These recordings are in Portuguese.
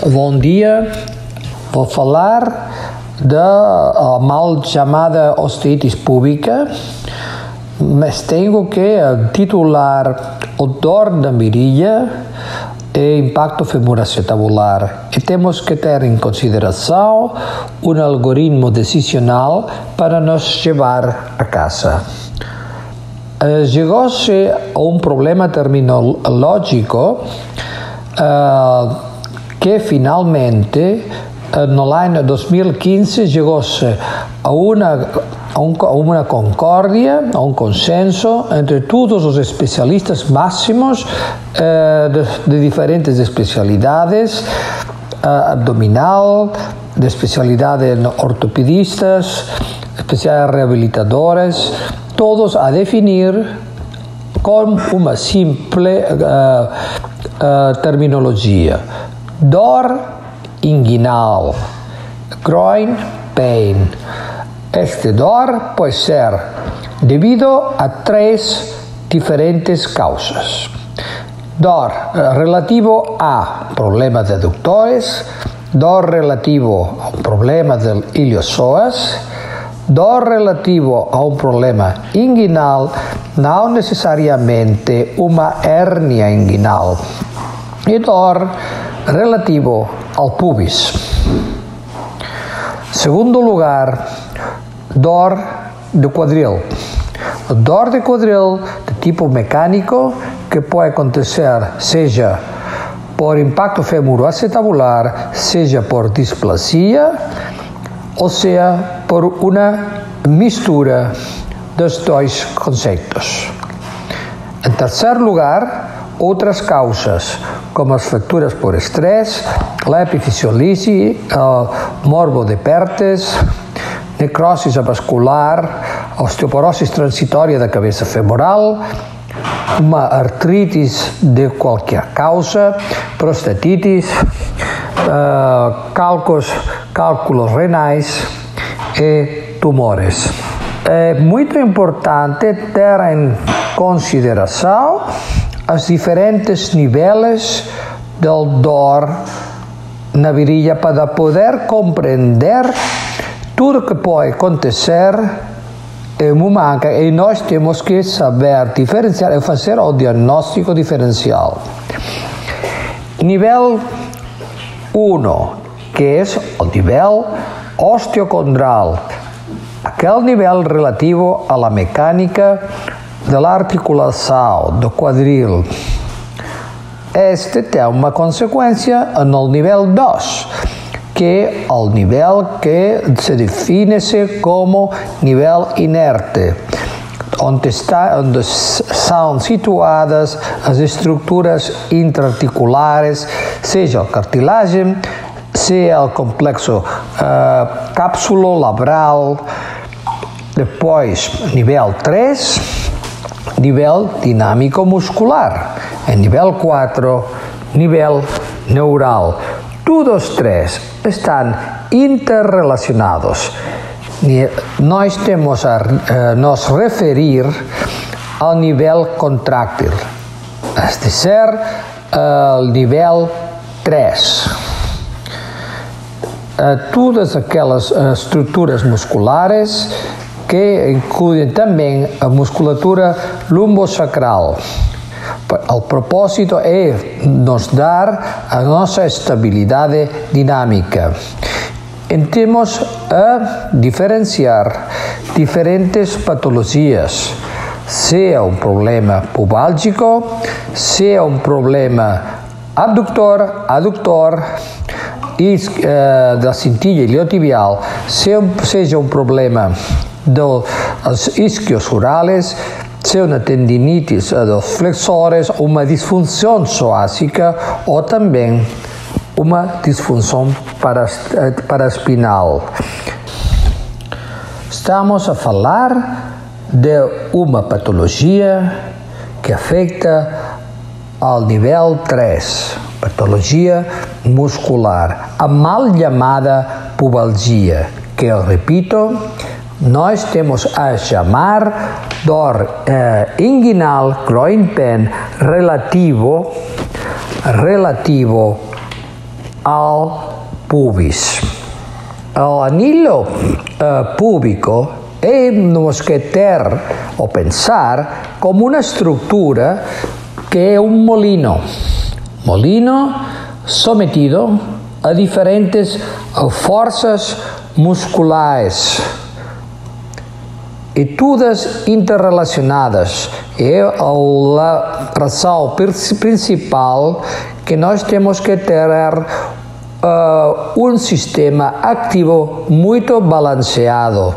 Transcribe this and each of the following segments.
Bom dia, vou falar da mal chamada osteitis púbica, mas tenho que titular o dor na virilha e impacto femoroacetabular. E temos que ter em consideração um algoritmo decisional para nos levar a casa. Chegou-se a um problema terminológico que finalmente no ano 2015 chegou-se a uma concórdia, a um consenso entre todos os especialistas máximos de diferentes especialidades, abdominal, de especialidade ortopedistas, especialidades reabilitadores, todos a definir com uma simples terminologia: dor inguinal, groin pain. Este dor pode ser devido a 3 diferentes causas: dor relativo a problemas aductores, dor relativo a un problema del iliosoas, dor relativo a un problema inguinal, não necessariamente uma hérnia inguinal, e dor relativo ao pubis. Segundo lugar, dor de quadril. Dor de quadril de tipo mecânico que pode acontecer seja por impacto femoroacetabular, seja por displasia, ou seja por uma mistura dos dois conceitos. Em terceiro lugar, outras causas, como as fraturas por estresse, a epifisiolise, morbo de Pertes, necrose vascular, osteoporose transitória da cabeça femoral, uma artrite de qualquer causa, prostatitis, cálculos renais e tumores. É muito importante ter em consideração os diferentes níveis de dor na virilha para poder compreender tudo que pode acontecer em uma anca, e nós temos que saber diferenciar e fazer o diagnóstico diferencial. Nível 1, que é o nível osteocondral, aquele nível relativo à mecânica da articulação do quadril. Este tem uma consequência no nível 2, que é o nível que se define-se como nível inerte, onde são situadas as estruturas intraarticulares, seja a cartilagem, seja o complexo cápsulo-labral. Depois, nível 3, nível dinâmico muscular. Em nível 4, nível neural. Todos os 3 estão interrelacionados. Nós temos a nos referir ao nível contráctil, es dizer, ao nível 3. Todas aquelas estruturas musculares que incluem também a musculatura lumbosacral. O propósito é nos dar a nossa estabilidade dinâmica. E temos a diferenciar diferentes patologias, seja um problema pubálgico, seja um problema aductor, da cintilha iliotibial, seja um problema dos isquios urales, seja uma tendinite dos flexores, uma disfunção psoásica ou também uma disfunção paraspinal. Estamos a falar de uma patologia que afeta ao nível 3, patologia muscular, a mal chamada pubalgia, que eu repito, nós temos a chamar dor inguinal, groin pain, relativo ao pubis. O anillo púbico temos que ter ou pensar como uma estrutura que é um molino sometido a diferentes forças musculares e todas interrelacionadas. É a razão principal que nós temos que ter um sistema ativo muito balanceado.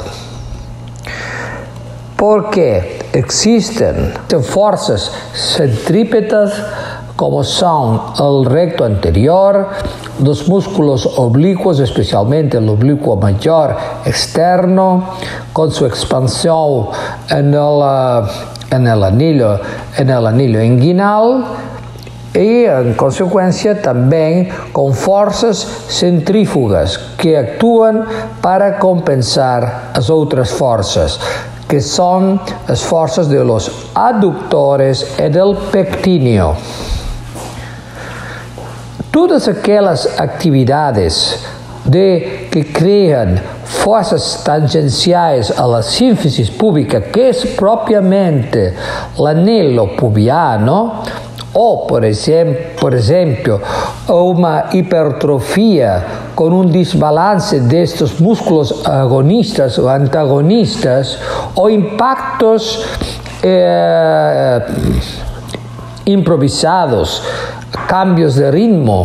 Porque existem forças centrípetas, como são o recto anterior, dos músculos oblíquos, especialmente o oblíquo maior externo, com sua expansão no anillo inguinal, e, em consequência, também com forças centrífugas que atuam para compensar as outras forças, que são as forças dos aductores e do pectíneo. Todas aquelas atividades que criam forças tangenciais à sínfise púbica, que é propriamente o anello pubiano, ou, por exemplo, uma hipertrofia com um desbalance destes músculos agonistas ou antagonistas, ou impactos improvisados, cambios de ritmo,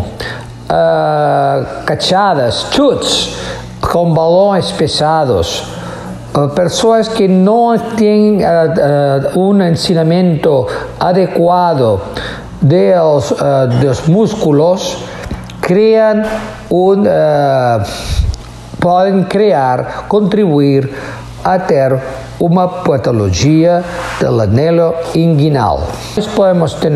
cachadas, chutes com balões pesados, pessoas que não têm um ensinamento adequado dos músculos podem contribuir a ter uma patologia do anello inguinal. Nós podemos ter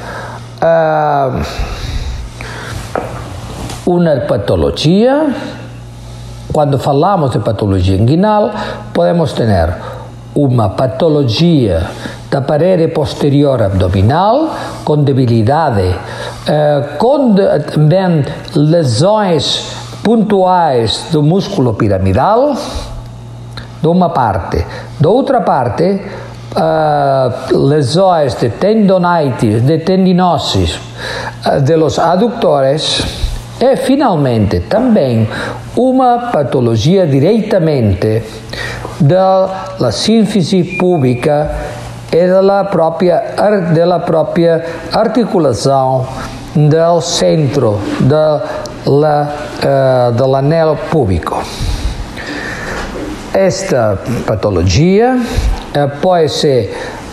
uma patologia. Quando falamos de patologia inguinal, podemos ter uma patologia da parede posterior abdominal, com debilidade, com também lesões pontuais do músculo piramidal, de uma parte. Da outra parte, lesões de tendonitis, de tendinosis de los aductores, e finalmente também uma patologia diretamente da sínfise púbica e da própria articulação do centro do anello púbico. Esta patologia pode se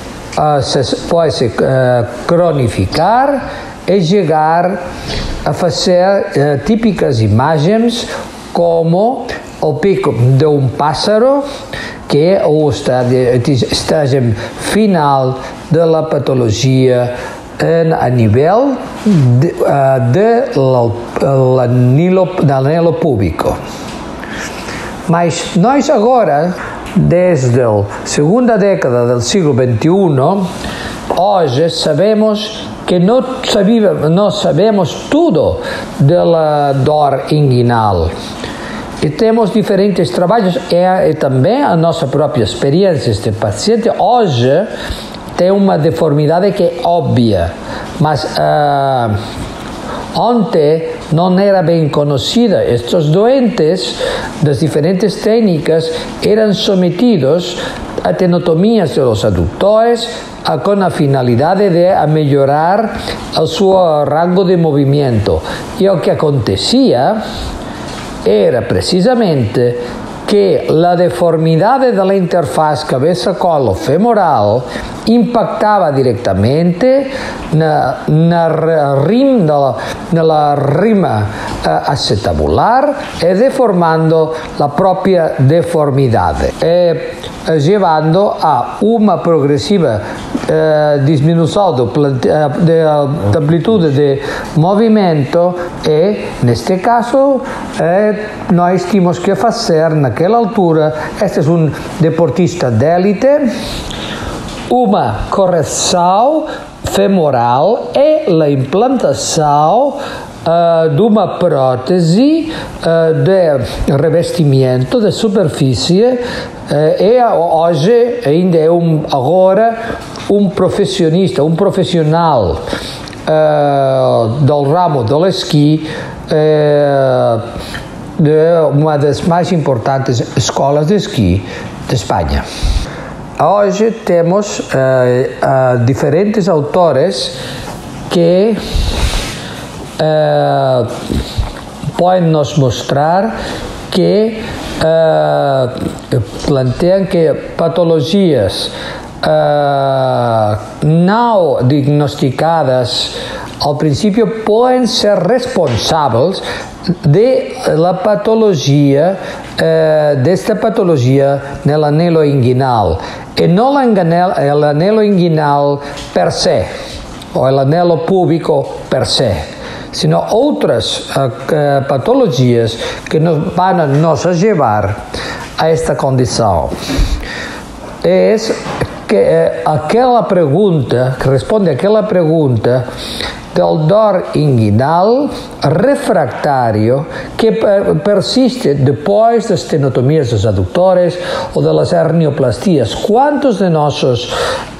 cronificar e chegar a fazer típicas imagens como o pico de um pássaro, que é o estágio final da patologia a nível do anello púbico. Mas nós agora, desde a segunda década do século XXI, hoje sabemos que não sabemos tudo da dor inguinal. E temos diferentes trabalhos e também a nossa própria experiência. Este paciente hoje tem uma deformidade que é óbvia, mas ontem não era bem conhecida. Estes doentes das diferentes técnicas eram sometidos a tenotomias dos aductores com a finalidade de melhorar o seu rango de movimento. E o que acontecia era precisamente que a deformidade da interface cabeça-colo-femoral impactava diretamente na rima acetabular e deformando a própria deformidade, levando a uma progressiva diminuição da amplitude de movimento e, neste caso, nós tínhamos que fazer, naquela altura, este é um deportista de élite, uma correção femoral e a implantação de uma prótese de revestimento de superfície e hoje ainda é um profissional do ramo do esqui de uma das mais importantes escolas de esqui de Espanha. Hoje temos diferentes autores que podem nos mostrar que planteiam que patologias não diagnosticadas ao princípio podem ser responsáveis desta patologia no anelo inguinal e não o anelo inguinal per se, ou o anelo púbico per se, sino outras patologias que nos vão nos levar a esta condição. É que aquela pergunta, que responde àquela pergunta del dor inguinal refractário que persiste depois das tenotomias dos aductores ou das hernioplastías. Quantos de nossos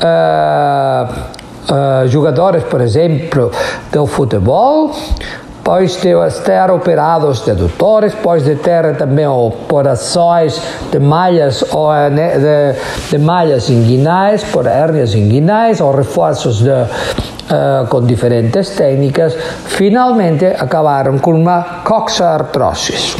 jogadores, por exemplo, do futebol, depois de ter operados de adutores, depois de ter também operações de malhas ou de malhas inguinais, por hérnias inguinais ou reforços com diferentes técnicas, finalmente acabaram com uma coxartrose.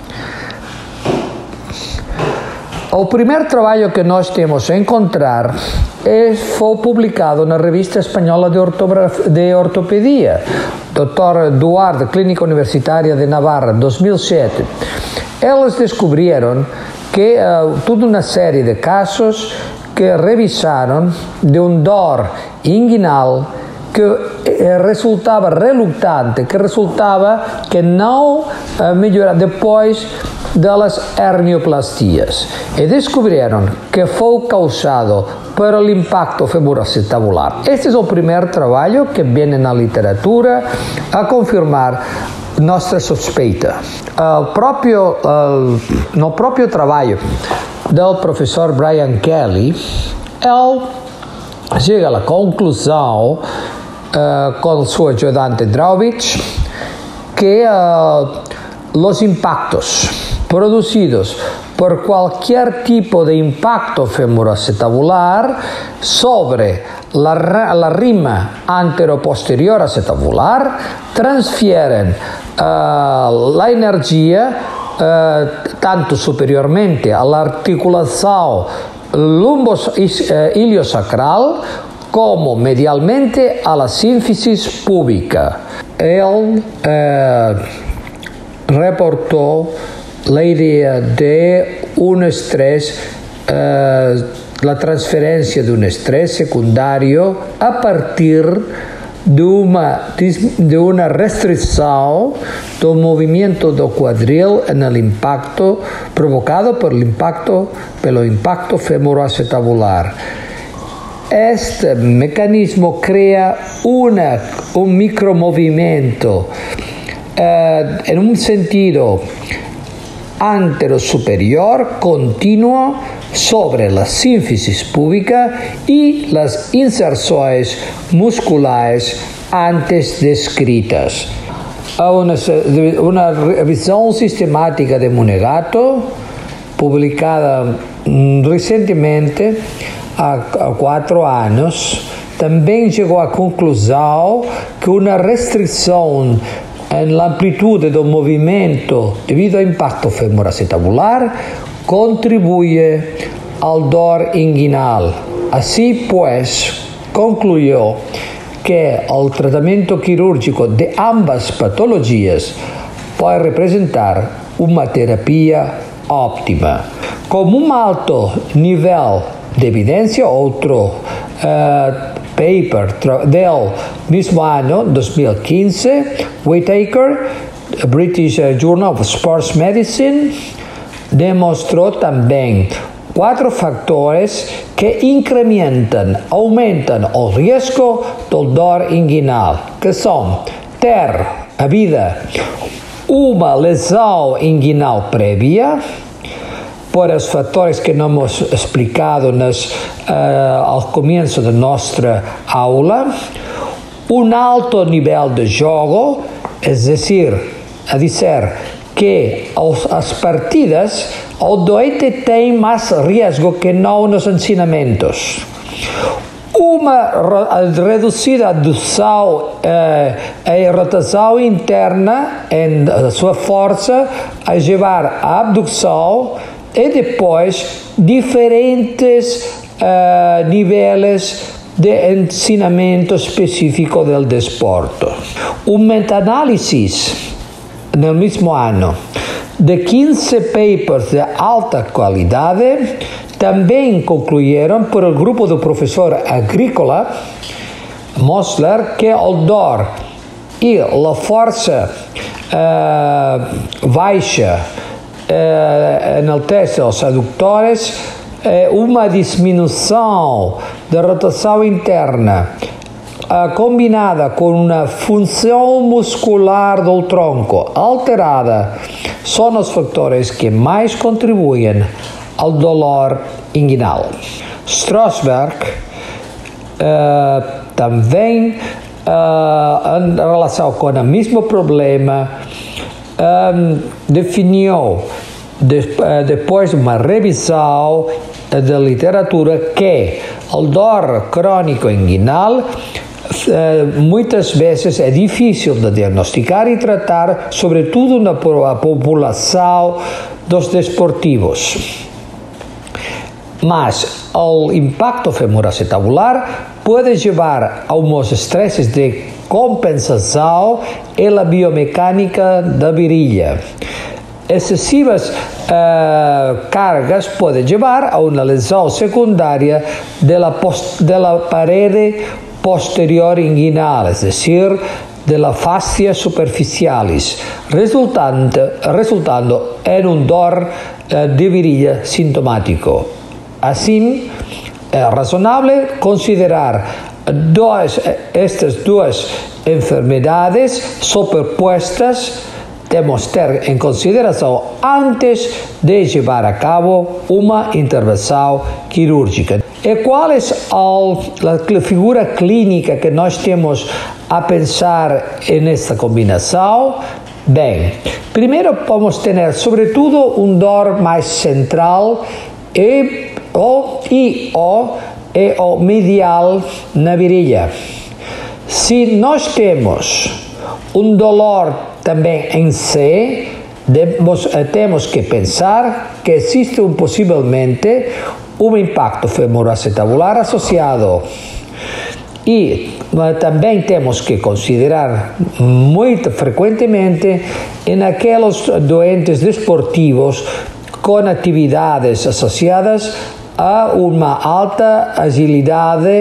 O primeiro trabalho que nós temos a encontrar foi publicado na Revista Espanhola de Ortopedia, Dr. Duarte, Clínica Universitária de Navarra, 2007. Eles descobriram que toda uma série de casos que revisaram de dor inguinal que resultava relutante, que não melhorava depois das hernioplastias. E descobriram que foi causado pelo impacto femoroacetabular. Este é o primeiro trabalho que vem na literatura a confirmar nossa suspeita. No próprio trabalho do professor Brian Kelly, ele chega à conclusão, com seu ajudante Draubich, que os impactos produzidos por qualquer tipo de impacto femoroacetabular sobre la rima anteroposterior acetabular transfieren la energia tanto superiormente à articulação lumbo-iliosacral como medialmente a la sínfisis púbica. Ele reportou a ideia de estresse, a transferência de estresse secundário a partir de uma restrição do movimento do quadril no impacto provocado pelo impacto femoroacetabular. Este mecanismo crea um micromovimento em um sentido antero-superior continuo sobre la sínfisis púbica y las inserções musculares antes descritas. Uma revisão sistemática de Monegato, publicada recentemente, há 4 anos, também chegou à conclusão que uma restrição na amplitude do movimento devido ao impacto femoroacetabular contribui ao dor inguinal. Assim, pois, concluiu que o tratamento quirúrgico de ambas patologias pode representar uma terapia óptima. Como um alto nível de evidência, outro paper del mesmo ano, 2015, Whitaker, British Journal of Sports Medicine, demonstrou também 4 fatores que aumentam o risco do dor inguinal, que são ter havida uma lesão inguinal prévia, por os fatores que não hemos explicado ao começo da nossa aula, alto nível de jogo, é dizer que as partidas o doente tem mais risco que não nos ensinamentos. Uma reduzida adução e rotação interna em sua força a levar à abdução e depois diferentes níveis de ensinamento específico do desporto. Meta-análise no mesmo ano de 15 papers de alta qualidade também concluíram por o grupo do professor agrícola Mosler que o dor e a força baixa no teste dos adutores, uma diminuição da rotação interna combinada com uma função muscular do tronco alterada são os fatores que mais contribuem ao dolor inguinal. Strasberg também, em relação com o mesmo problema, definiu, depois de uma revisão da literatura, que o dor crônico inguinal muitas vezes é difícil de diagnosticar e tratar, sobretudo na população dos desportivos. Mas o impacto femoroacetabular pode levar a uns estresses de compensação e a biomecânica da virilha. Excessivas cargas podem levar a uma lesão secundária da parede posterior inguinal, é decir, da fascia superficialis, resultando em dor de virilha sintomático. Assim, é razonável considerar estas duas enfermidades superpostas, temos que ter em consideração antes de levar a cabo uma intervenção quirúrgica. E qual é a figura clínica que nós temos a pensar nesta combinação? Bem, primeiro vamos ter, sobretudo, dor mais central e o medial na virilha. Se nós temos dolor também em C, temos que pensar que existe possivelmente impacto femoroacetabular associado. E também temos que considerar muito frequentemente em aqueles doentes desportivos com atividades associadas a uma alta agilidade,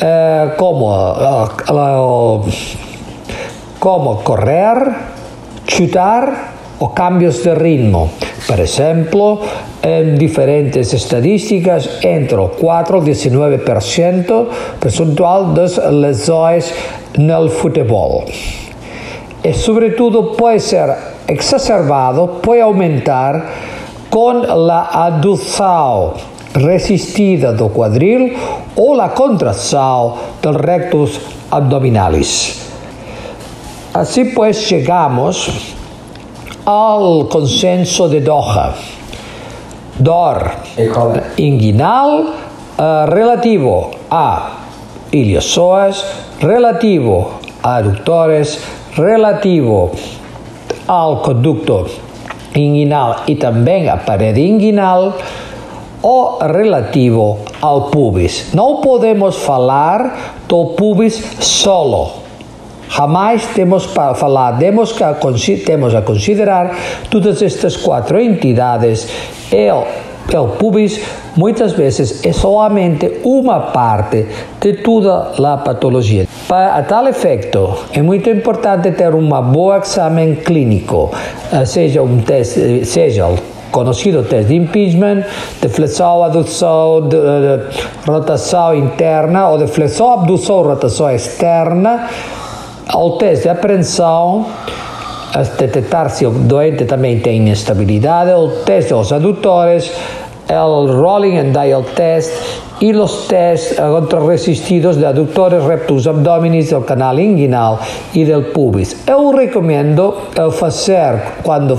como correr, chutar ou cambios de ritmo. Por exemplo, em diferentes estatísticas, entre o 4 e 19% percentual das lesões no futebol. E, sobretudo, pode ser exacerbado, pode aumentar com a adução resistida do quadril ou a contração dos rectus abdominalis. Assim, pues, chegamos ao consenso de Doha. Dor inguinal relativo a iliozoas, relativo a aductores, relativo ao conducto inguinal e também à parede inguinal, ou relativo ao pubis. Não podemos falar do pubis solo. Jamais temos para falar, temos a considerar todas estas quatro entidades. O pubis muitas vezes é somente uma parte de toda a patologia. Para tal efeito, é muito importante ter um bom exame clínico, seja o conhecido teste de impingement, de flexão, adução, de rotação interna ou de flexão, abdução, rotação externa, o teste de apreensão, a detectar se o doente também tem instabilidade, o teste dos adutores, el rolling and dial test y los test contrarresistidos de aductores rectus abdominis del canal inguinal e del pubis. Eu recomendo fazer quando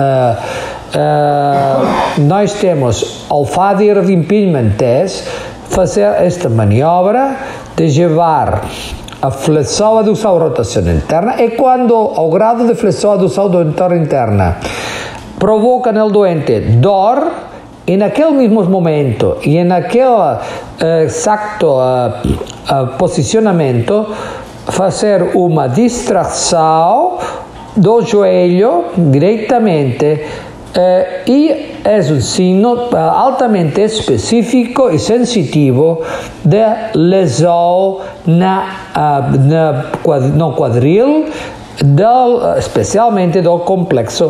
nós temos o fader de impingement test, fazer esta maniobra de levar a flexão, adução, rotação interna, e quando o grado de flexão, adução, adutor interna provoca no doente dor, e naquele mesmo momento e naquele exacto posicionamento fazer uma distração do joelho diretamente e é um signo altamente específico e sensitivo de lesão no quadril, especialmente do complexo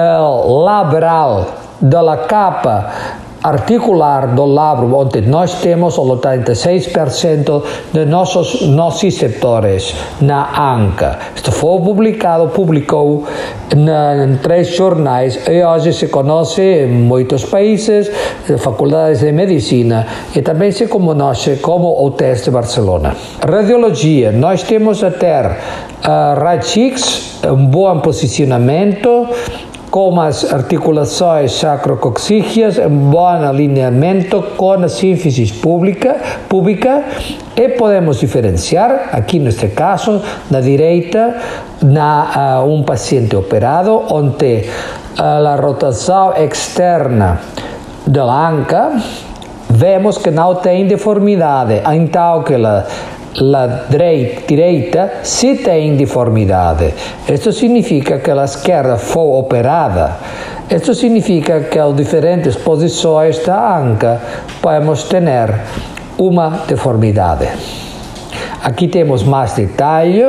labral da capa articular do labro, onde nós temos o 36% de nossos nociceptores na anca. Isto foi publicou em 3 jornais e hoje se conhece em muitos países, faculdades de medicina, e também se conhece como o teste de Barcelona. Radiologia, nós temos a ter raio-x, bom posicionamento, com as articulações sacrocoxígeas, em bom alinhamento com a sínfise pública, e podemos diferenciar, aqui neste caso, na direita, um paciente operado, onde a rotação externa da anca, vemos que não tem deformidade, então que la direita se tem deformidade. Isto significa que a esquerda foi operada. Isto significa que em diferentes posições da anca podemos ter uma deformidade. Aqui temos mais detalhe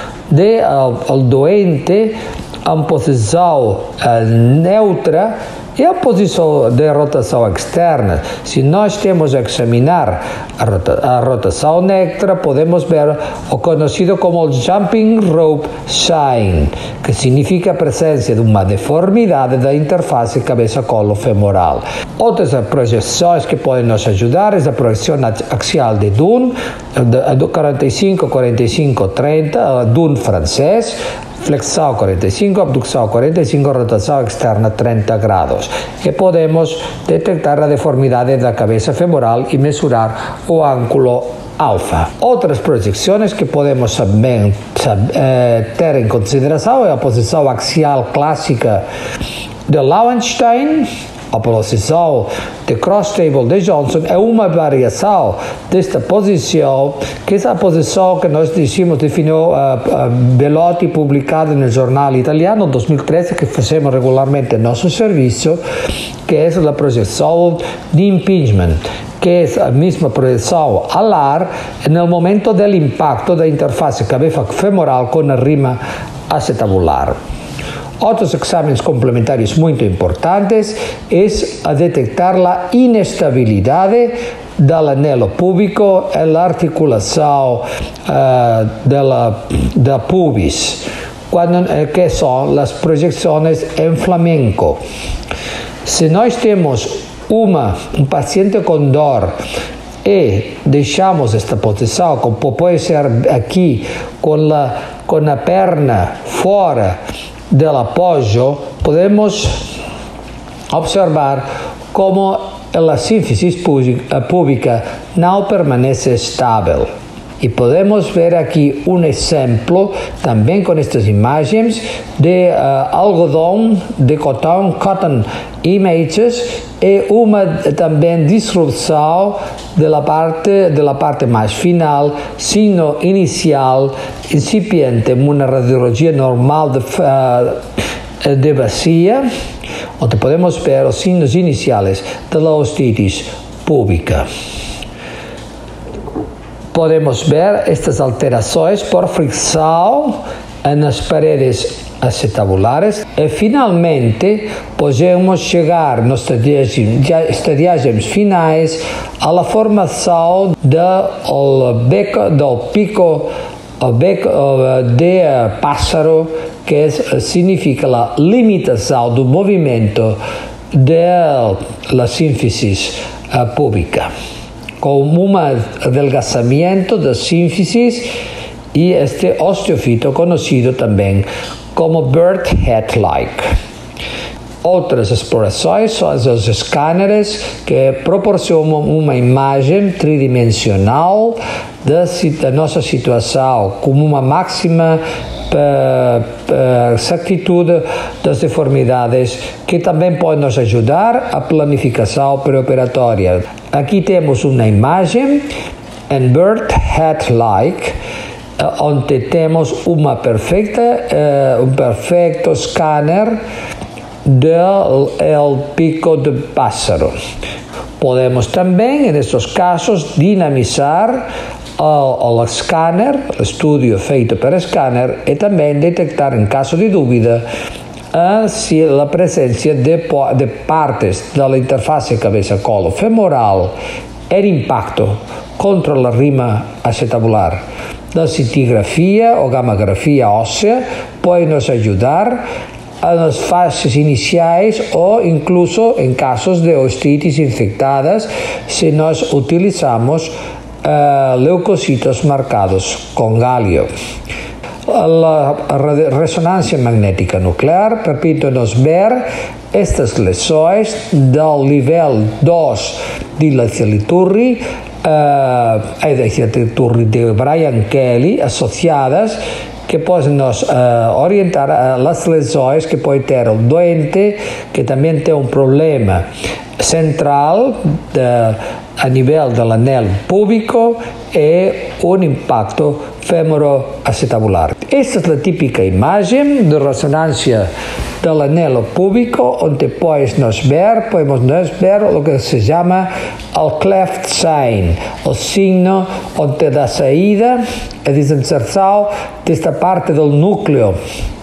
do doente em posição neutra e a posição de rotação externa. Se nós temos a examinar a rotação neutra, podemos ver o conhecido como o jumping rope sign, que significa a presença de uma deformidade da interface cabeça-colo femoral. Outras projeções que podem nos ajudar é a projeção axial de Dunn, do 45, 45, 30, Dunn francês, flexão 45, abdução 45, rotação externa 30 graus. E podemos detectar a deformidade da cabeça femoral e mesurar o ângulo alfa. Outras projeções que podemos também ter em consideração é a posição axial clássica de Lauenstein, a posição de cross-table de Johnson é uma variação desta posição, que é a posição que nós definiu Belotti, publicada no jornal italiano em 2013, que fazemos regularmente no nosso serviço, que é a projeção de impingement, que é a mesma projeção alar no momento do impacto da interface cabeça femoral com a rima acetabular. Outros exames complementares muito importantes é a detectar a inestabilidade do anelo púbico e a articulação da pubis, que são as projeções em flamenco. Se nós temos um paciente com dor e deixamos esta posição, como pode ser aqui, com a perna fora do apoio, podemos observar como a sínfise púbica não permanece estável. E podemos ver aqui um exemplo, também com estas imagens, de algodão, de cotton images, e uma também disrupção da parte mais final, signo inicial, incipiente, uma radiologia normal de bacia, onde podemos ver os signos iniciais da osteitis púbica. Podemos ver estas alterações por fricção nas paredes acetabulares e finalmente podemos chegar nos estadiagens finais à formação do pico el bec de pássaro, que significa la limitación del movimiento de la sínfisis púbica, con un adelgazamiento de sínfisis y este osteofito conocido también como bird head-like. Otras explorações são os escâneres, que proporcionam uma imagem tridimensional da nossa situação com uma máxima exactitude das deformidades, que também pode nos ajudar a planificação pré-operatória. Aqui temos uma imagem em bird head-like, onde temos um perfeito scanner del pico de pássaro. Podemos também, nestes casos, dinamizar o scanner, o estudio feito per scanner, e também detectar, em caso de dúvida, se a presença de partes da interface cabeça-colo femoral em impacto contra a rima acetabular. A cintigrafia ou gammagrafia óssea pode nos ajudar nas fases iniciais ou incluso em casos de osteoides infectadas, se nós utilizamos leucocitos marcados com gálio. A ressonância magnética nuclear permite-nos ver estas lesões do nível 2 de Latheli-Turri, de Brian Kelly, associadas, que podem nos orientar as lesões que pode ter o doente, que também tem um problema central a nível do anel púbico e um impacto femoroacetabular. Esta é a típica imagem de ressonância do anelo púbico, onde podemos ver o que se chama o cleft sign, o signo onde da saída e desinserção desta parte do núcleo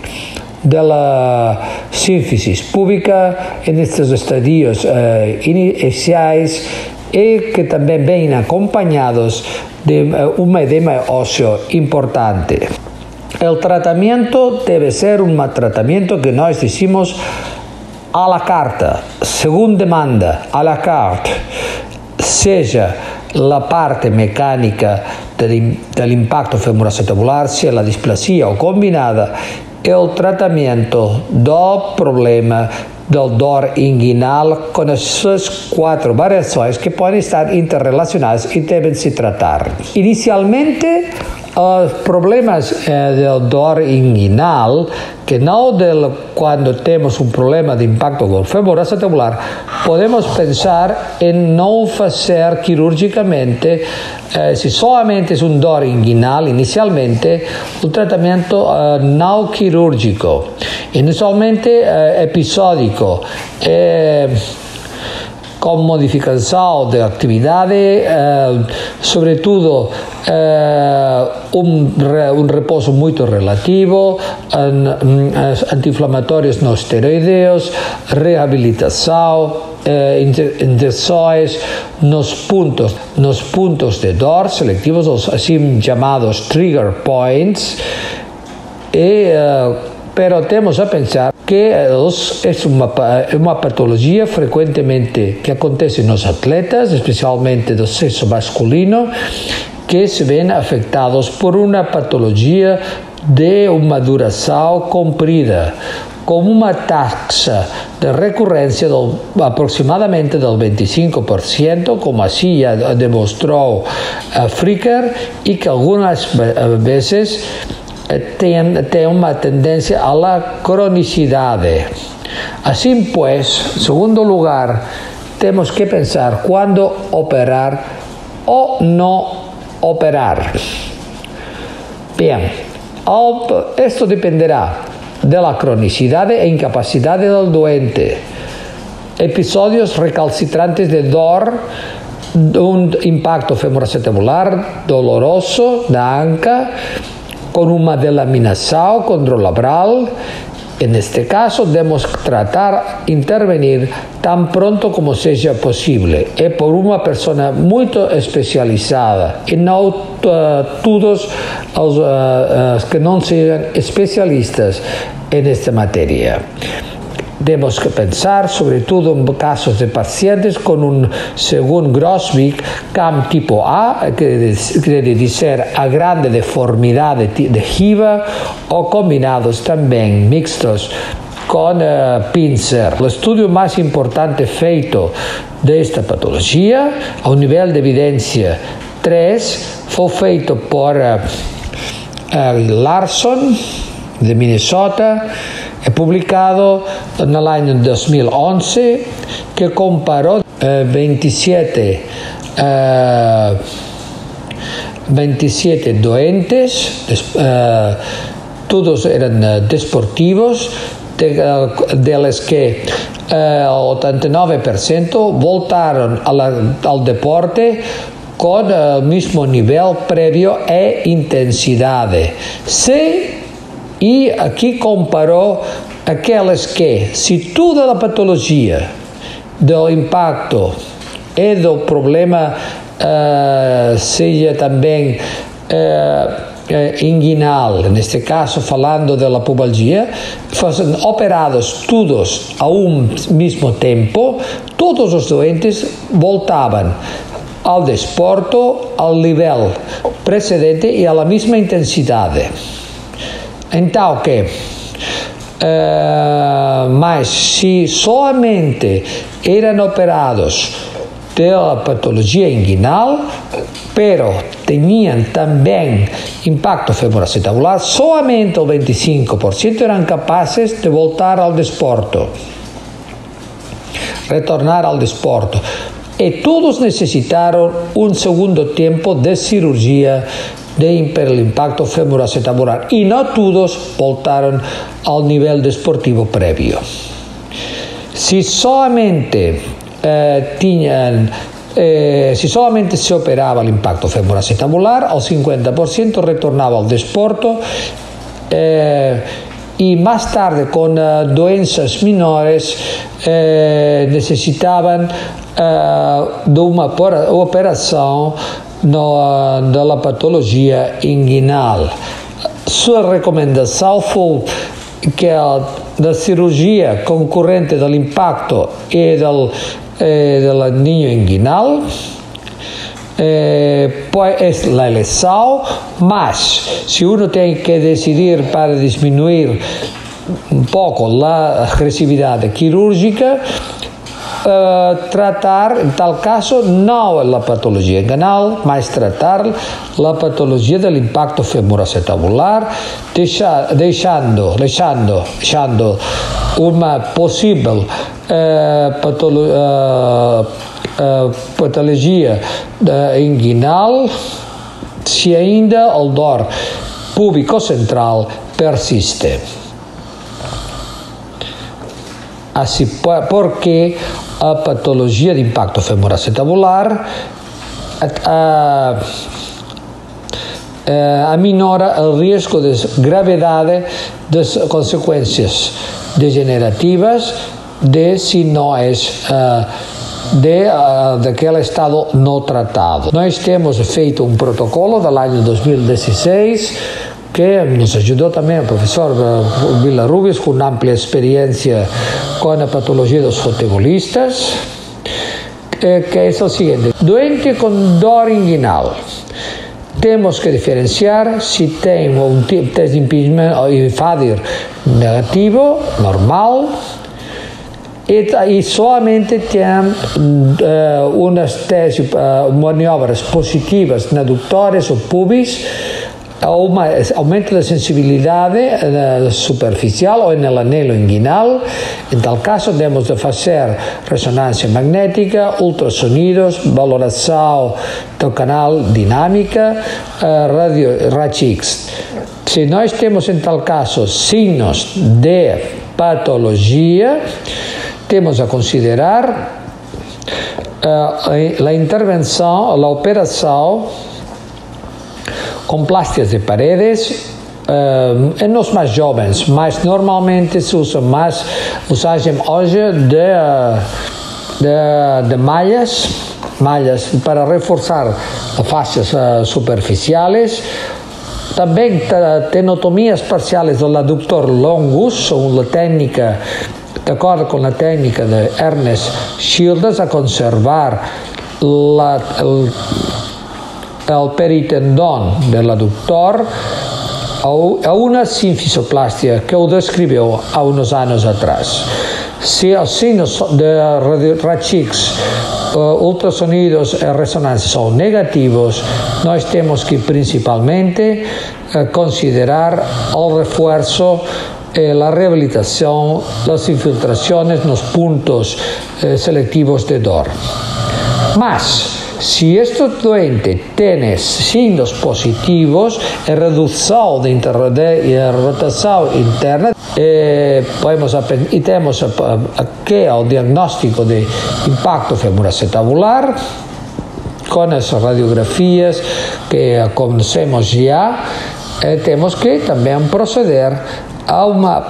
da sínfisis púbica nestes estadios iniciais, e que também vêm acompanhados de um edema ósseo importante. O tratamento deve ser um tratamento que nós decimos à la carte, segundo demanda, à la carte, seja a parte mecânica do impacto femoroacetabular, se a displasia ou combinada, e o tratamento do problema do dor inguinal, com as suas 4 variações que podem estar interrelacionadas e devem se tratar. Inicialmente, os problemas do dor inguinal, que não quando temos um problema de impacto com femoroacetabular, podemos pensar em não fazer quirurgicamente, se somente é um dor inguinal inicialmente, o tratamento não quirúrgico, inicialmente episódico, com modificação de atividade, sobretudo um repouso muito relativo, anti-inflamatórios não esteroideus, reabilitação, injeções nos pontos de dor seletivos, os assim chamados trigger points, pero temos a pensar que é uma patologia frequentemente que acontece nos atletas, especialmente do sexo masculino, que se veem afetados por uma patologia de uma duração comprida, com uma taxa de recorrência aproximadamente del 25%, como assim demonstrou Fricker, e que algumas vezes tem uma tendência à la cronicidade. Assim, pues, em segundo lugar, temos que pensar quando operar ou não operar. Bem, isto dependerá da cronicidade e incapacidade do doente. Episódios recalcitrantes de dor, um impacto femoroacetabular doloroso da anca, com uma delaminação condrolabral En este caso, debemos tratar de intervenir tan pronto como seja possível e por uma pessoa muito especializada e não todos os que não sejam especialistas nesta matéria. Temos que pensar, sobretudo, em casos de pacientes com segundo Grossvik, CAM tipo A, que quer dizer a grande deformidade de Hiva, ou combinados também, mixtos, com Pincer. O estudo mais importante feito desta patologia, ao nível de evidência 3, foi feito por Larson, de Minnesota, publicado no ano 2011, que comparou 27 doentes, todos eram desportivos, deles que 89% voltaram ao deporte com o mesmo nível prévio e intensidade. E aqui comparou aquelas que, se toda a patologia do impacto e do problema seja também inguinal, neste caso falando da pubalgia, fossem operados todos a mesmo tempo, todos os doentes voltavam ao desporto, ao nível precedente e à mesma intensidade. Então, mas se somente eram operados pela patologia inguinal, pero tinham também impacto femoroacetabular, somente o 25% eram capazes de voltar ao desporto, retornar ao desporto. E todos necessitaram segundo tempo de cirurgia pelo impacto femoroacetabular e não todos voltaram ao nível desportivo prévio. Se somente se operava o impacto femoroacetabular, o 50% retornava ao desporto e mais tarde, com doenças menores, necessitavam de uma operação da patologia inguinal. Sua recomendação foi que da cirurgia concorrente do impacto e do ninho inguinal é a eleição, mas se uno tem que decidir para diminuir pouco a agressividade quirúrgica, tratar, em tal caso, não a patologia inguinal, mas tratar a patologia do impacto femoroacetabular, deixando uma possível patologia inguinal se ainda o dor púbico-central persiste. Assim, porque a patologia de impacto femoroacetabular aminora o risco de gravidade das consequências degenerativas se não é daquele estado não tratado. Nós temos feito um protocolo do ano 2016 que nos ajudou também o professor Villarrubis, com ampla experiência com a patologia dos futebolistas, que é o seguinte: doente com dor inguinal, temos que diferenciar se tem um teste de impingement negativo, normal, e somente tem umas testes, maniobras positivas na aductores ou pubis, aumento da sensibilidade superficial ou no anelo inguinal. Em tal caso, temos de fazer ressonância magnética, ultrassonidos, valoração do canal dinâmica, raio-x. Se nós temos, em tal caso, signos de patologia, temos a considerar a intervenção, a operação com plástias de paredes en los más jóvenes, mas normalmente se usa más usajem hoje de mallas para reforçar as faixas superficiais. Também tenotomias parciais do aductor longus, são a técnica, de acordo com a técnica de Ernest Childers, a conservar o peritendón do aductor, a uma sinfisoplastia que o descreveu há uns anos atrás. Se os signos de rachis, ultrassonidos e ressonância são negativos, nós temos que principalmente considerar o reforço e a reabilitação das infiltrações nos pontos seletivos de dor. Mas, se este doente tem signos positivos e redução de rotação interna, temos aqui o diagnóstico de impacto femoral-acetabular, com as radiografias que conhecemos já, temos que também proceder a uma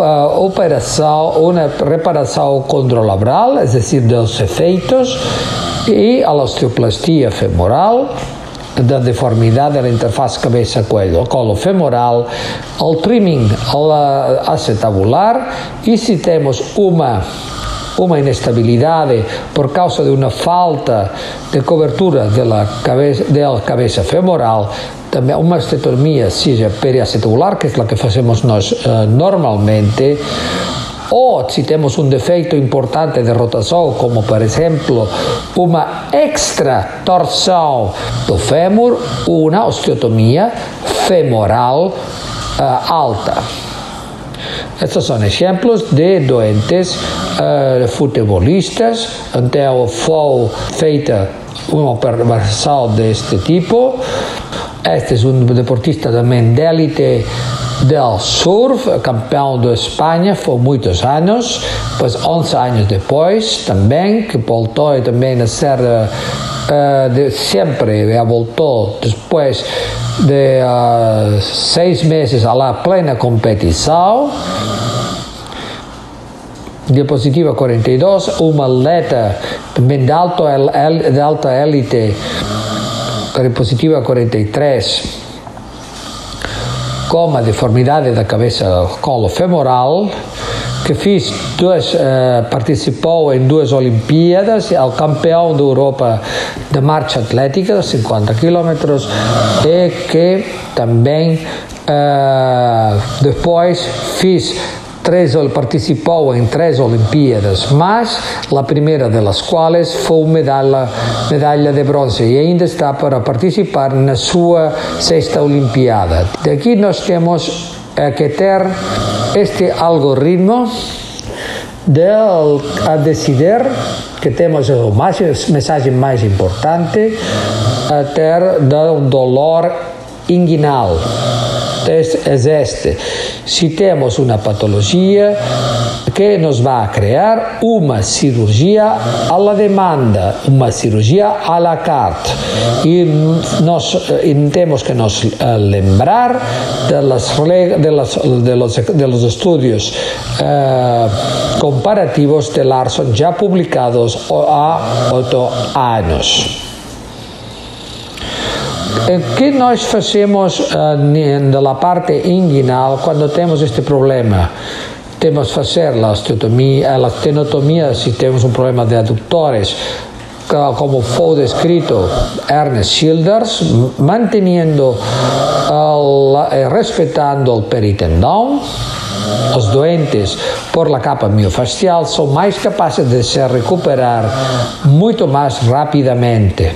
reparação condrolabral, é decir, dos efeitos, e a osteoplastia femoral, da deformidade da interface cabeça-cuello, colo femoral, ao trimming acetabular, e se temos uma inestabilidade por causa de uma falta de cobertura da cabeça femoral, também uma estetomia seja periacetabular, que é a que fazemos nós normalmente, ou se temos um defeito importante de rotação, como por exemplo uma extra torção do fêmur, uma osteotomia femoral alta. Estes são exemplos de doentes futebolistas, onde foi feita uma operação deste tipo. Este é um deportista também de élite del surf, campeão de Espanha por muitos anos, depois 11 anos depois também, que voltou também a ser sempre voltou depois de 6 meses à plena competição. Diapositiva 42, uma atleta também de alta élite, diapositiva 43, com uma deformidade da cabeça colo femoral, que participou em 2 Olimpíadas, é o campeão da Europa de marcha atlética, 50 km, e que também depois participou em 3 Olimpíadas, mas a primeira delas quais foi medalha de bronze e ainda está para participar na sua 6ª Olimpíada. Daqui nós temos que ter este algoritmo a decidir, que temos a mensagem mais importante, a ter do dolor inguinal. Este. Se temos uma patologia que nos vai criar uma cirurgia à la demanda, uma cirurgia à la carte, e temos que nos lembrar dos estudos comparativos de Larson já publicados há 8 anos. O que nós fazemos na parte inguinal quando temos este problema? Temos que fazer a osteotomia, a tenotomia se temos um problema de aductores, como foi descrito Ernest Childers, mantendo respeitando o peritendão. Os doentes por la capa miofascial são mais capazes de se recuperar muito mais rapidamente.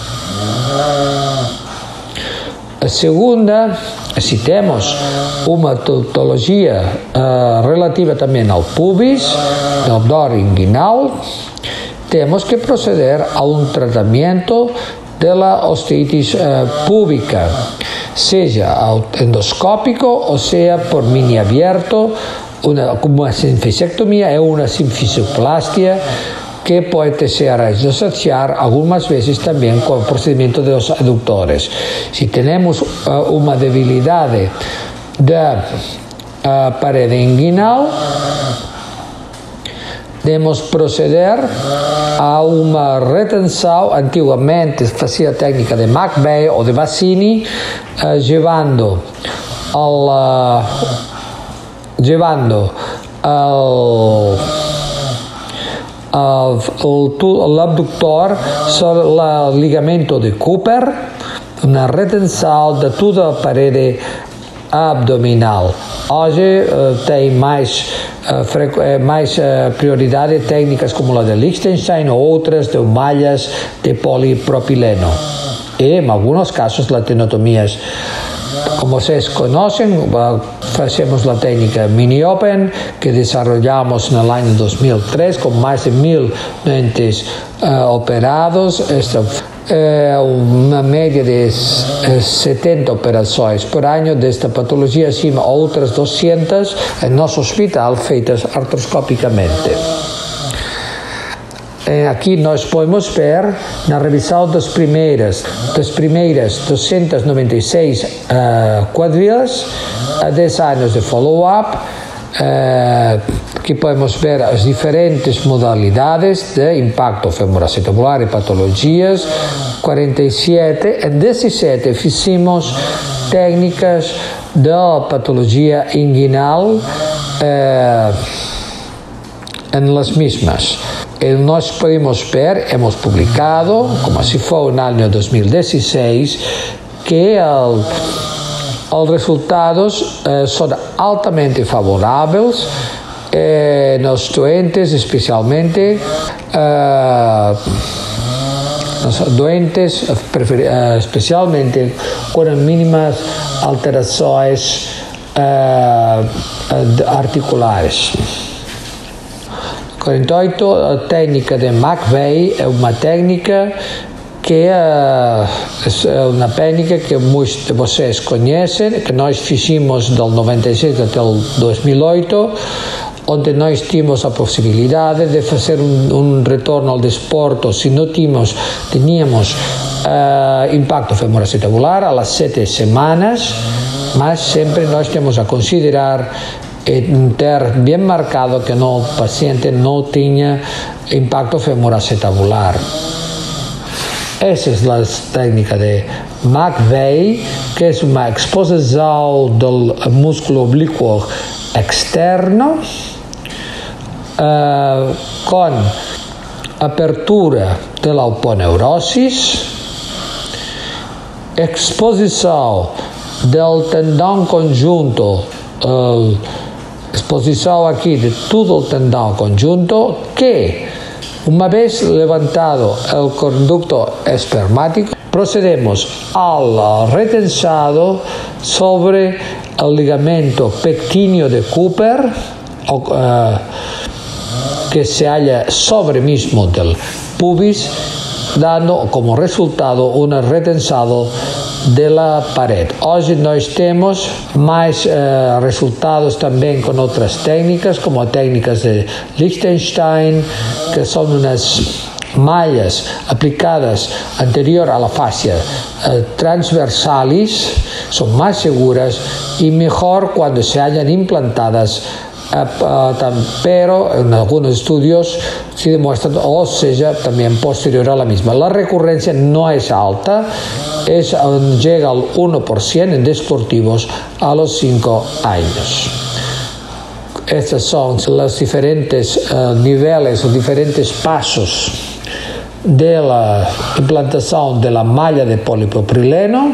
A segunda, se temos uma patologia relativa também ao pubis, ao dor inguinal, temos que proceder a um tratamento da osteitis púbica, seja endoscópico ou seja por mini aberto, uma sinfisectomia é uma sinfisoplastia, que pode ser associar algumas vezes também com o procedimento dos aductores. Se temos uma debilidade de pared inguinal, debemos proceder a una retención. Antiguamente se hacía técnica de McVeigh o de Bassini, llevando el abductor sobre el ligamento de Cooper, una retenção de toda a parede abdominal. Hoje tem mais prioridade técnicas como a de Liechtenstein ou outras de malhas de polipropileno. E, em alguns casos, as tenotomias. Como vocês conhecem, fazemos a técnica Mini Open, que desarrollamos no ano 2003, com mais de 1000 doentes operados. Esta uma média de 70 operações por ano desta patologia, acima outras 200 em nosso hospital, feitas artroscopicamente. Aqui nós podemos ver, na revisão das primeiras 296 quadrilas, a 10 anos de follow-up, que podemos ver as diferentes modalidades de impacto femoroacetabular e patologias. 47, em 17 fizemos técnicas da patologia inguinal em las mesmas. Nós podemos ver, hemos publicado, como se foi no ano 2016, que os resultados são altamente favoráveis nos doentes, especialmente especialmente com mínimas alterações articulares. 48, a técnica de McVeigh é uma técnica que muitos de vocês conhecem, que nós fizemos do 96 até o 2008, onde nós tínhamos a possibilidade de fazer retorno ao desporto se não teníamos impacto femoroacetabular a las 7 semanas, mas sempre nós temos a considerar ter bem marcado que o paciente não tinha impacto femoroacetabular. Essa é a técnica de McVeigh, que é uma exposição do músculo oblíquo externo com apertura da aponeurose, exposição do tendão conjunto, exposição aqui de todo o tendão conjunto, que, uma vez levantado o conducto espermático, procedemos ao retensado sobre o ligamento pectíneo de Cooper, que se halla sobre mismo del pubis, dando como resultado un retensado de la pared. Hoje nós temos mais resultados também com outras técnicas, como técnicas de Liechtenstein, que são umas malhas aplicadas anterior à fáscia transversalis, são mais seguras e melhor quando se hallan implantadas, pero en algunos estudios se demuestra, o sea, también posterior a la misma. La recurrencia no es alta, llega al 1% en deportivos a los 5 años. Estos son los diferentes niveles o diferentes pasos de la implantación de la malla de polipropileno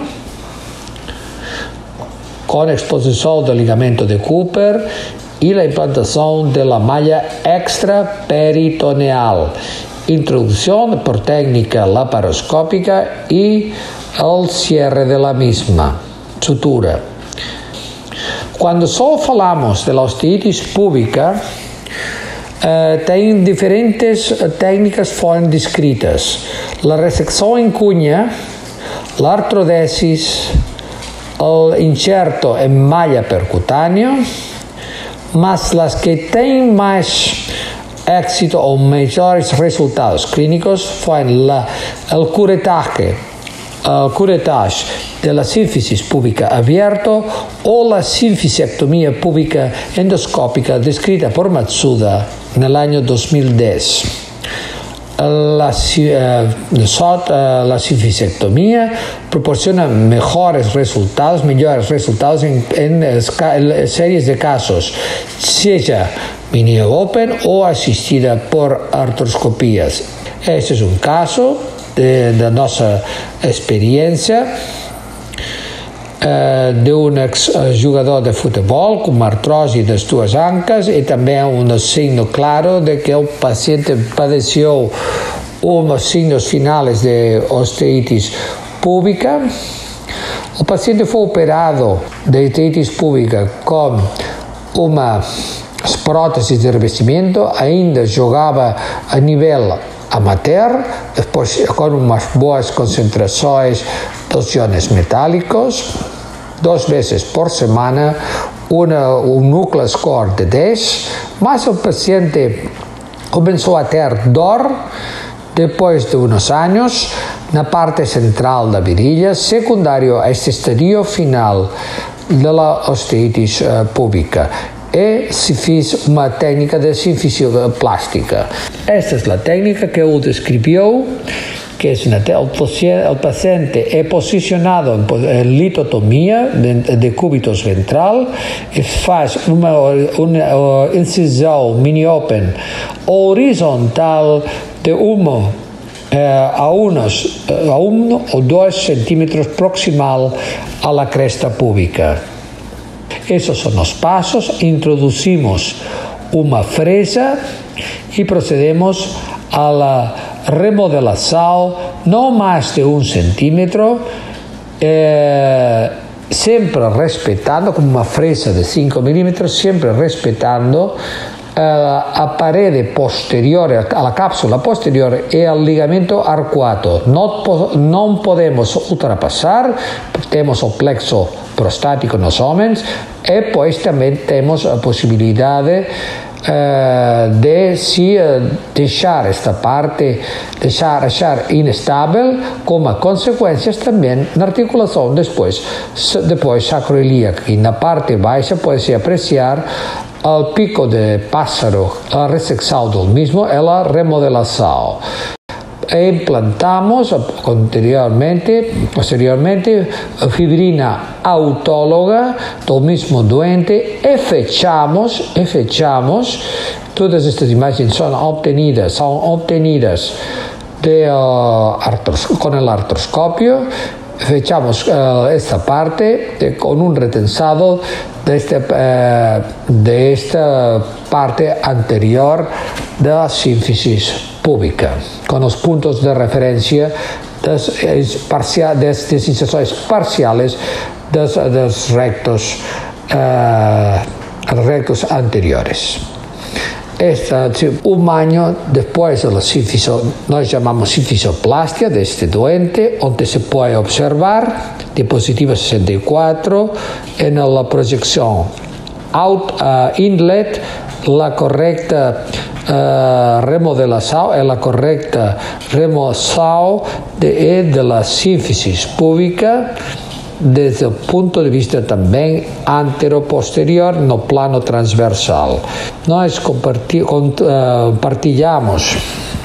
con exposición del ligamento de Cooper y la implantación de la malla extraperitoneal, introducción por técnica laparoscópica y el cierre de la misma sutura. Cuando solo falamos de la osteitis púbica, tem diferentes técnicas foram descritas: la resecção em cunha, la artrodesis, el injerto en malla percutáneo, mas las que têm mais éxito ou melhores resultados clínicos foram el curetaje, el curettage de la sínfisis púbica abierto o la sínfisectomía púbica endoscópica descrita por Matsuda en el año 2010. La sínfisectomía proporciona mejores resultados en series de casos, sea mini open o asistida por artroscopias. Este es un caso de nuestra experiencia de un exjugador de futebol con artrose de las dos ancas y también un signo claro de que el paciente padeció unos signos finales de osteitis púbica. El paciente fue operado de osteitis púbica con una prótesis de revestimento, ainda jogava a nível amateur, depois com umas boas concentrações dos íons metálicos, 2 vezes por semana, um núcleo score de 10, mas o paciente começou a ter dor depois de uns anos na parte central da virilha, secundário a este estadio final da osteitis púbica. E se fez uma técnica de sínfisio-plástica. Esta é a técnica que ele descreveu, que o paciente é posicionado em litotomia de cúbitus ventral e faz uma incisão mini-open horizontal de 1 ou 2 centímetros proximal à cresta púbica. Esos son los pasos. Introducimos una fresa y procedemos a la remodelación no más de 1 centímetro, siempre respetando, como una fresa de 5 milímetros, siempre respetando a parede posterior, a la cápsula posterior e al ligamento arcuato. Non podemos ultrapassar, temos o plexo prostático nos homens e pois também temos a possibilidade de se deixar esta parte, achar instável, como consequências também na articulação depois sacroiliaca. E na parte baixa pode-se apreciar o pico de pássaro, a resecção do mesmo é a remodelação. Implantamos posteriormente fibrina autóloga do mesmo doente e fechamos. Todas estas imagens são obtenidas con el artroscopio. Fechamos esta parte con un retensado de esta parte anterior de la sínfisis púbica, con los puntos de referencia de incisiones parciales de los rectos anteriores. Un año después de la nós chamamos sínfisoplastia de este doente, onde se puede observar, diapositiva 64, en la proyección inlet, la correcta remodelação, la correcta remoção de la sínfisis púbica desde o ponto de vista também antero-posterior no plano transversal. Nós partilhamos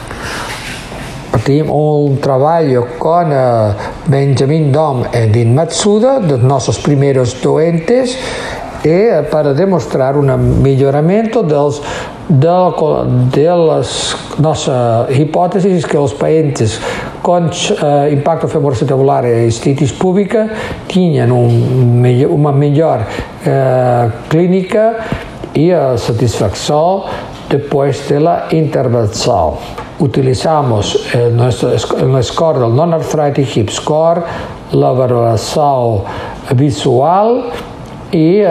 um trabalho com Benjamin Dom e Dean Matsuda, dos nossos primeiros doentes, e para demonstrar um melhoramento das nossas hipóteses que os pacientes com impacto femoroacetabular e osteitis púbica tinham uma melhor clínica e a satisfação depois da intervenção. Utilizamos no score do Non-Arthritic Hip Score, a valoração visual e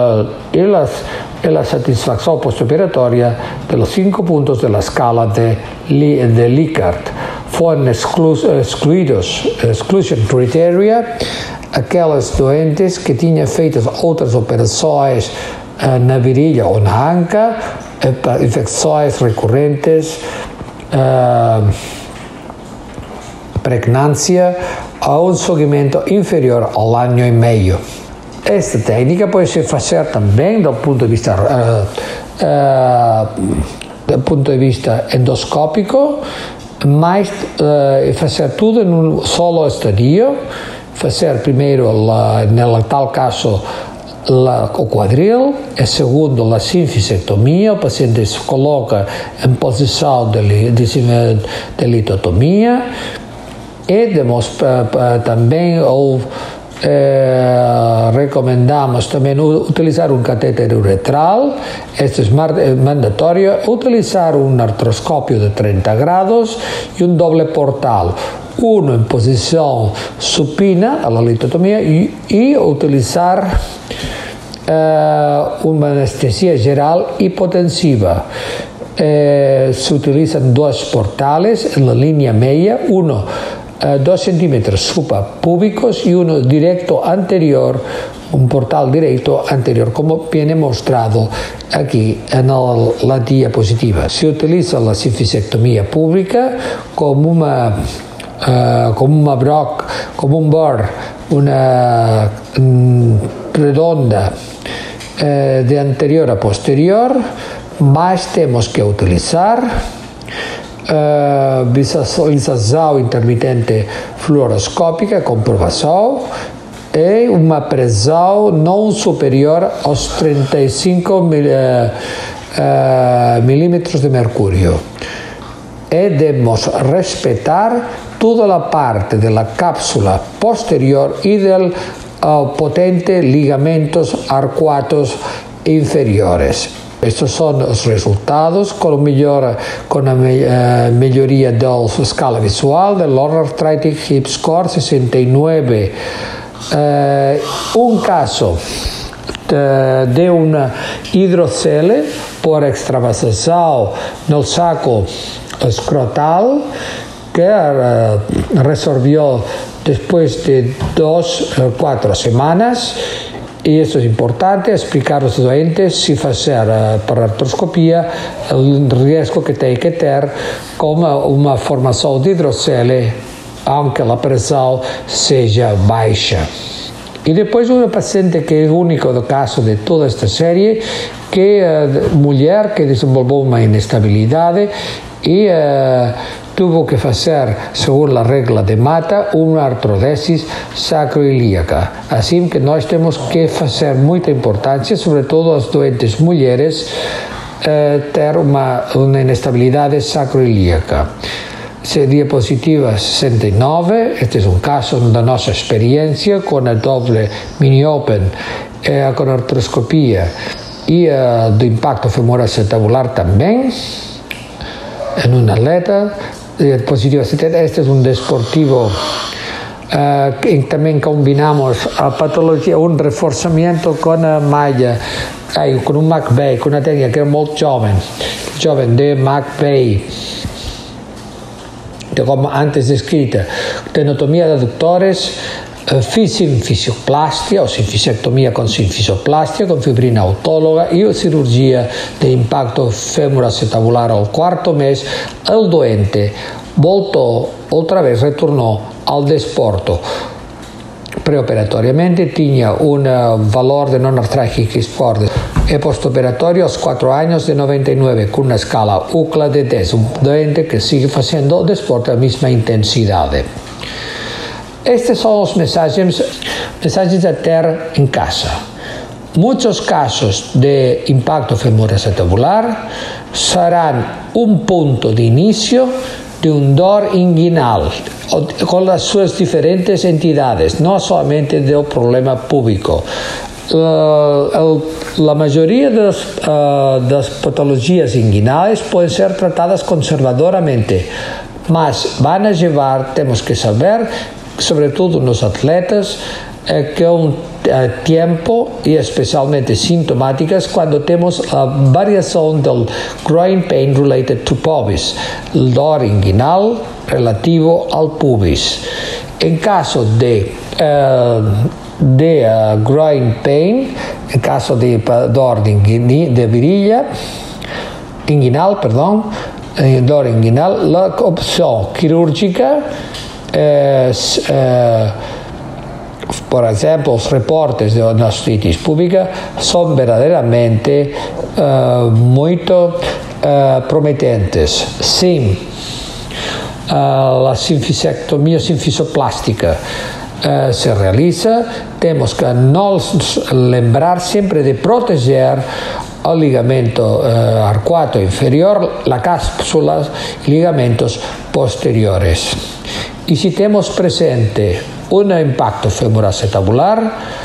la satisfacción postoperatória de los 5 puntos de la escala de Likert. Foram excluídos, exclusion criteria, aquelas doentes que tinham feito outras operações na virilha ou na anca, infecções recorrentes, pregnancia a un seguimiento inferior al año y medio. Esta técnica puede ser hacer también del punto de vista endoscópico, mas hacer todo en un solo estadio, hacer primero, en tal caso, o quadril, e segundo la sinfisectomia, o paciente se coloca em posição de litotomia, e também recomendamos também utilizar um catéter uretral. Este é mandatório, utilizar um artroscópio de 30 grados e um doble portal, uno em posição supina, a la litotomia, e utilizar uma anestesia geral hipotensiva. Se utilizan dos portales en la línea media, uno 2 centímetros suprapúbicos y uno directo anterior, un portal directo anterior, como viene mostrado aquí en la diapositiva. Se utiliza la sinfisectomía pública como un bor, una redonda de anterior a posterior, mas temos que utilizar visualização intermitente fluoroscópica, comprovação, e uma pressão não superior aos 35 milímetros de mercúrio. E devemos respeitar toda a parte da cápsula posterior e del potente ligamentos arcuatos inferiores. Estes são os resultados com a melhoria da escala visual do Lord Arthritic Hip Score 69. Um caso de uma hidrocele por extravasação no saco escrotal que resolvió depois de 2 a 4 semanas. E isso é importante, explicar aos doentes se fazer para artroscopia o risco que tem que ter com uma formação de hidrocele, aunque a pressão seja baixa. E depois um paciente que é o único do caso de toda esta série, que é mulher que desenvolveu uma inestabilidade e tuvo que fazer, segundo a regra de Mata, uma artrodesis sacroiliaca. Assim que nós temos que fazer muita importância, sobretudo as doentes mulheres, ter uma inestabilidade sacroiliaca. Diapositiva 69, este é um caso da nossa experiência com a doble mini-open, com a artroscopia e do impacto femoral-acetabular também, em um atleta. Diapositiva 70, este é um desportivo em que também combinamos a patologia, um reforçamento com a malha, com um McVeigh, com uma técnica que é muito jovem de McVeigh, como antes descrita, tenotomia de aductores, fisioplastia ou sinfisectomia com sinfisoplastia, com fibrina autóloga e cirurgia de impacto femoral-acetabular ao 4º mês. O doente voltou outra vez, retornou ao desporto. Preoperatoriamente tinha um valor de non-arthritic score e postoperatório aos 4 anos de 99, com uma escala UCLA de 10, um doente que sigue fazendo desporto à mesma intensidade. Estes são as mensagens a ter em casa. Muitos casos de impacto femoral-acetabular serão um ponto de início de dor inguinal, com as suas diferentes entidades, não somente do problema púbico. A maioria das patologias inguinais podem ser tratadas conservadoramente, mas vão levar, temos que saber, sobretudo nos atletas, que é um tempo e especialmente sintomáticas quando temos a variação do groin pain related to pubis, dor inguinal relativo ao pubis. Em caso de groin pain, em caso de dor de virilha, dor inguinal, a opção quirúrgica por exemplo, os reportes da osteoartrite pública são verdadeiramente muito prometentes. Sim, a sinfisectomia sinfisoplástica se realiza, temos que nos lembrar sempre de proteger o ligamento arcuato inferior, la cápsula e ligamentos posteriores. E se temos presente um impacto femoral-acetabular,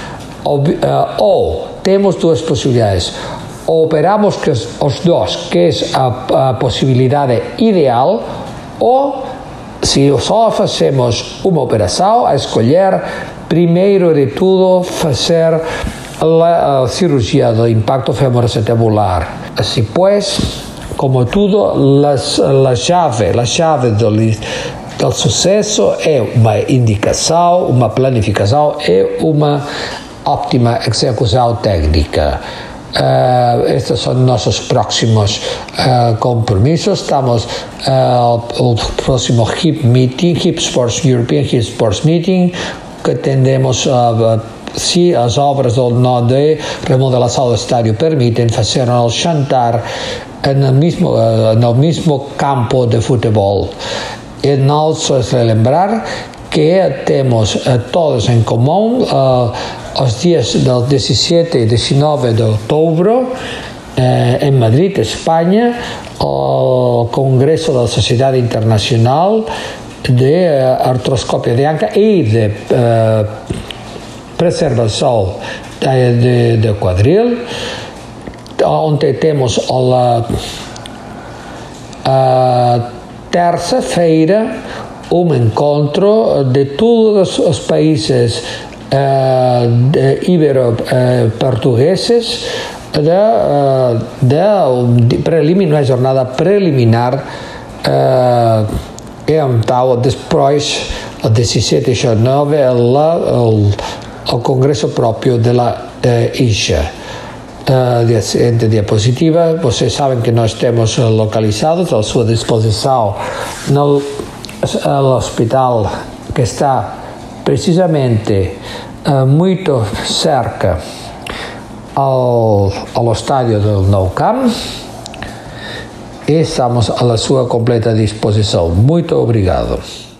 ou temos duas possibilidades: ou operamos os dois, que é a possibilidade ideal, ou se só fazemos uma operação, a escolher primeiro de tudo fazer a cirurgia do impacto femoral-acetabular. Assim, pois, como tudo, a chave do sucesso é uma indicação, uma planificação e uma ótima execução técnica. Estes são nossos próximos compromissos. Estamos ao próximo European Hip Sports Meeting, que tendemos se as obras de remodelação do estádio permitem, fazer um jantar no mesmo campo de futebol. E não só lembrar que temos todos em comum os dias do 17 e 19 de outubro em Madrid, Espanha, o Congresso da Sociedade Internacional de Artroscópia de Anca e de preservação de quadril, onde temos a terça-feira um encontro de todos os países ibero-portugueses uma jornada preliminar, e então depois, o 17 e 19, o congresso próprio da ISHA. Seguinte diapositiva, vocês sabem que nós temos localizados à sua disposição no hospital que está precisamente muito cerca ao estádio do Nou Camp, e estamos à sua completa disposição. Muito obrigado.